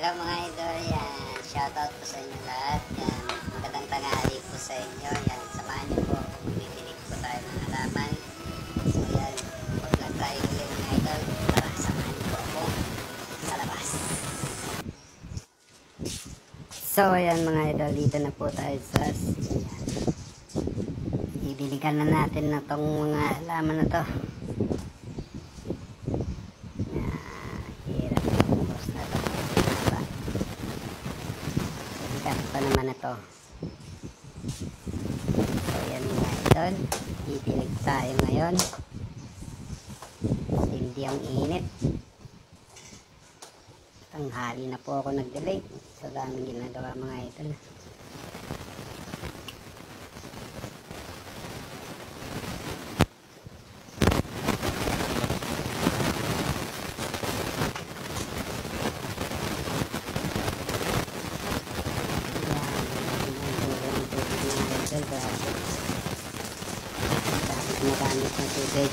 Hello mga idol, yan. Shoutout po sa inyo lahat. Yan. Magandang tanghali po sa inyo. Yan. Samahan niyo po. Bibili po tayo ng halaman. So yan. Huwag lang tayo ulit mga idol. Tara, samahan niyo po ako sa labas. So yan mga idol, dito na po tayo sa ibiligan na natin na tong mga halaman na to. Pa naman na to. So yan mga idol, ipilig tayo ngayon. Hindi ang init. Tanghali na po ako nag-delay. So daming ginagawa mga idol. Nagamit ng tubig.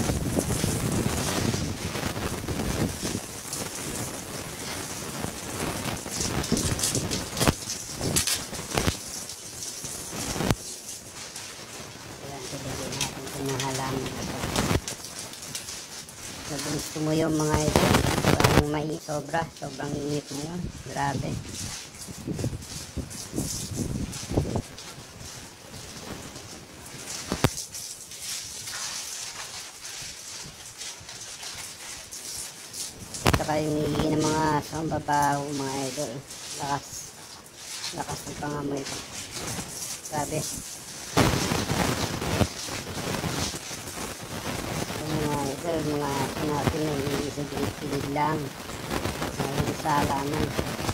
Ayan, tulagyan natin ito ng halaman na ito. Mabilis tumuyo mga ito. Sobrang init ngayon. Grabe. Saka yung hihi ng mga sambabaho mga idol, lakas ng pangamoy ko, grabe. Yung mga idol, mga natin na iisagilid lang sa halaman.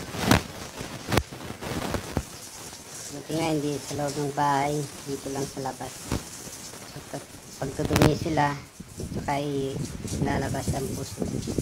Buti nga hindi sa loob ng bahay, dito lang sa labas. So, pag tudumi sila, saka ilalabas ang puso.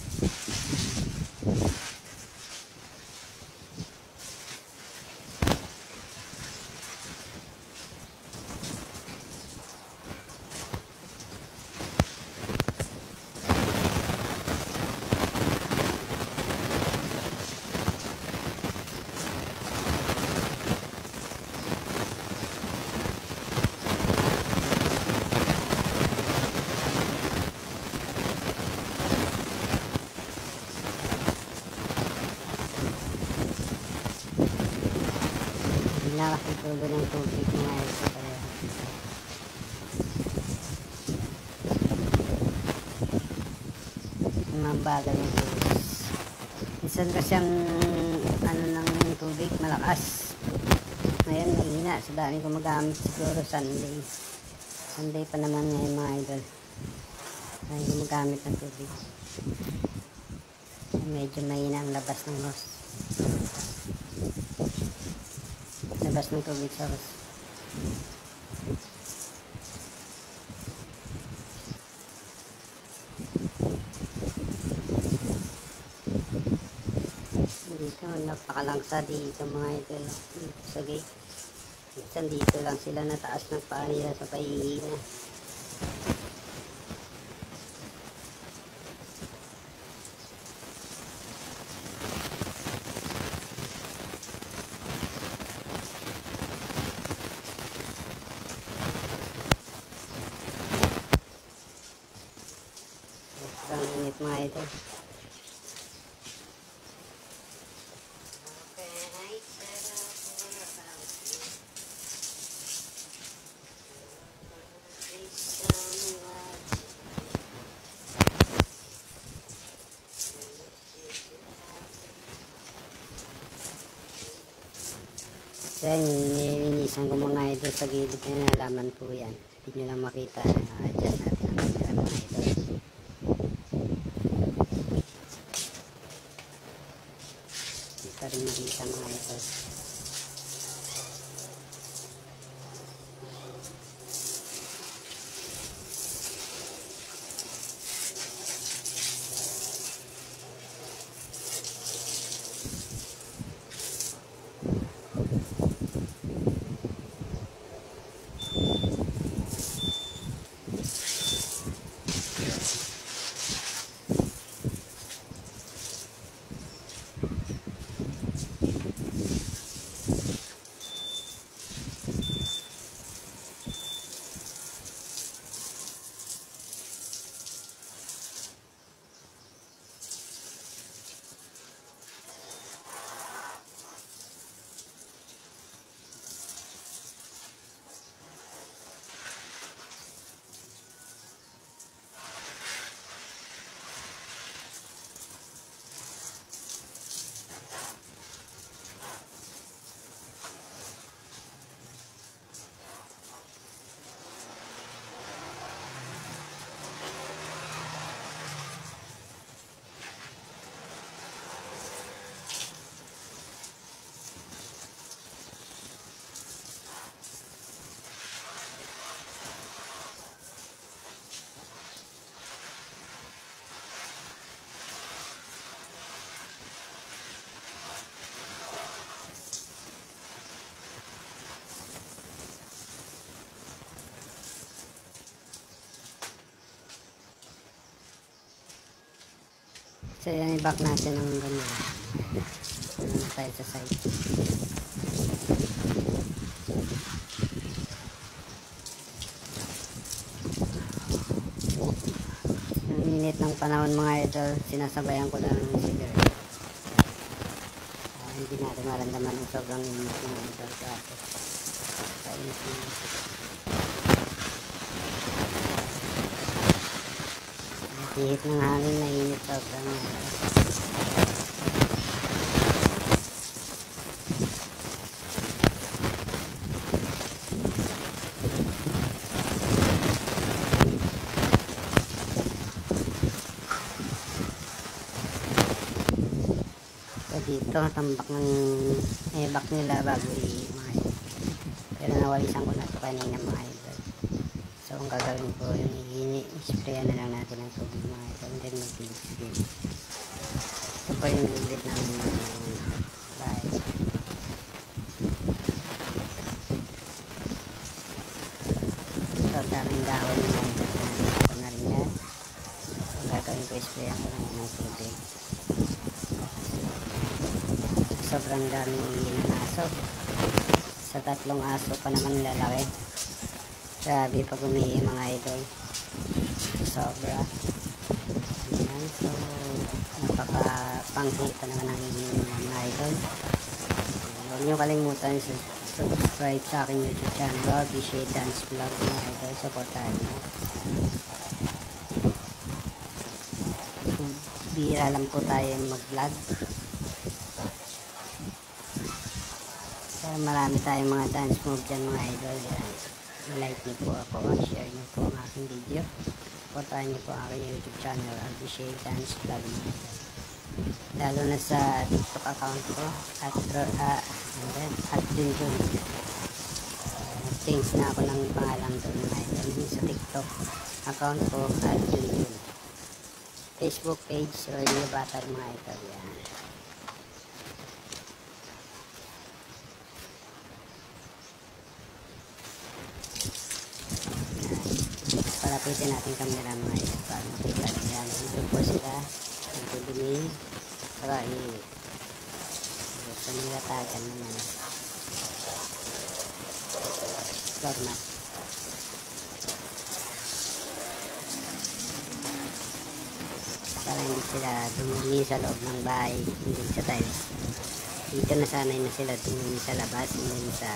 Lakas ng tulo ng tubig mga ito kaya mabagal yung tubig. Minsan kasi ang ng tubig malakas, ngayon mahina. Sa dami ko magamit siguro Sunday pa naman ngayon mga idol, dami ko magamit ng tubig. Medyo mahina ang labas ng hose. Labas ng tubig sa hose. Dito napakalangsa dito mga idol, dito sa gate. Minsan dito lang sila nataas ng paa nila sa pahihina. Ang init mga idol. Yan, nilinisan ko mga idol sa gilid na halaman po yan. Hindi nyo lang makita. Adjust natin ang mga idol. Hindi pa rin makita mga idol. So yan, i-back natin ang ganyan. Ano tayo sa side. Ang init ng panahon mga idol, sinasabayan ko lang ng cigarette. Hindi natin maramdaman ang sobrang init mga idol. Hihit ng hangin na init sobrang dito tambak ng back nila bago i-mga, pero nawalisan ko na ito kanina mga idol. So ang gagawin ko yung i-sprayan na lang natin ng tubig mga idol, and then mag-finish din. Ito po yung ulit ng bahay. So daming dahon mga idol, ito na rin yan. Ang gagawin ko i-sprayan ko lang ng tubig. Sobrang daming ng aso. Sa 3 aso pa naman lalaki. Grabe pag umihi mga idol. Sobra. Ayan. So napaka-panghi pa naman ang hihin mga idol. Huwag nyo kalimutan subscribe sa aking YouTube channel, Bishade Dance Vlog mga idol. Supportahan nyo. Bihira lang po tayo mag-vlog. Marami tayong mga dance move dyan mga idol. Like niyo po ako, share niyo po ang aking video, supportahan niyo po ang aking YouTube channel, Bishade Dance Vlog, lalo na sa TikTok account ko at Junjun. Change na ako ng pangalan doon mga idol. Sa TikTok account ko at Junjun. Facebook page Rodney Batar mga idol. Yan. Palapitin natin camera mga idol para makita nila. Ito po sila nagdudumi para gusto nila tagan naman floor mat. Para hindi sila dumumi sa loob ng bahay, hindi sa tiles. Dito nasanay na sila dumumi sa labas, hindi sa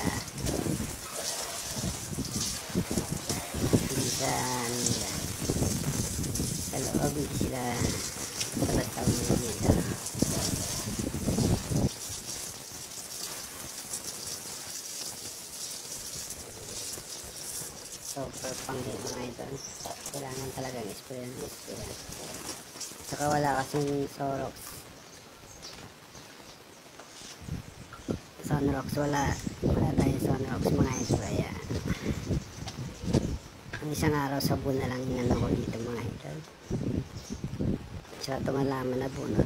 loob, hindi sila sa basta umilita. Super panghi mga idol. Kailangan talagang spray ng spray. Saka wala kasing Sunrox, wala tayong Sunrox mga idol. Kaya ang isang araw sabon na lang inano ko dito mga idol. Tsaka tumalaman na bunot.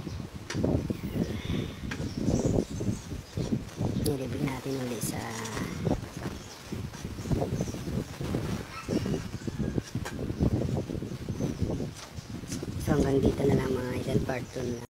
Nilibig natin ulit sa so hanggang dito na lang mga idol, part 2 na.